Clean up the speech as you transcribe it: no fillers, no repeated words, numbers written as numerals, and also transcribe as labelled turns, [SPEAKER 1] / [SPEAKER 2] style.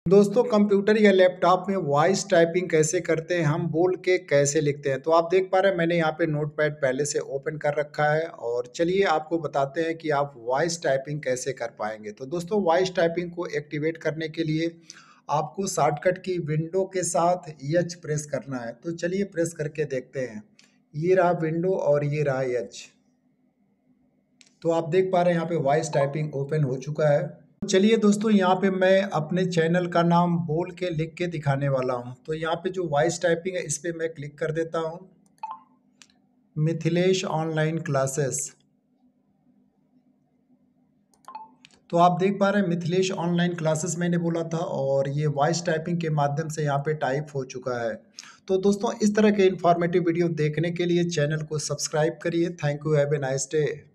[SPEAKER 1] दोस्तों कंप्यूटर या लैपटॉप में वॉइस टाइपिंग कैसे करते हैं, हम बोल के कैसे लिखते हैं। तो आप देख पा रहे हैं मैंने यहाँ पे नोटपैड पहले से ओपन कर रखा है और चलिए आपको बताते हैं कि आप वॉइस टाइपिंग कैसे कर पाएंगे। तो दोस्तों वॉइस टाइपिंग को एक्टिवेट करने के लिए आपको शॉर्टकट की विंडो के साथ एच प्रेस करना है। तो चलिए प्रेस करके देखते हैं। ये रहा विंडो और ये रहा एच। तो आप देख पा रहे हैं यहाँ पे वॉइस टाइपिंग ओपन हो चुका है। चलिए दोस्तों यहाँ पे मैं अपने चैनल का नाम बोल के लिख के दिखाने वाला हूँ। तो यहाँ पे जो वॉइस टाइपिंग है इस पे मैं क्लिक कर देता हूँ, मिथिलेश ऑनलाइन क्लासेस। तो आप देख पा रहे हैं मिथिलेश ऑनलाइन क्लासेस मैंने बोला था और ये वॉइस टाइपिंग के माध्यम से यहाँ पे टाइप हो चुका है। तो दोस्तों इस तरह के इंफॉर्मेटिव वीडियो देखने के लिए चैनल को सब्सक्राइब करिए। Thank you, have a nice day.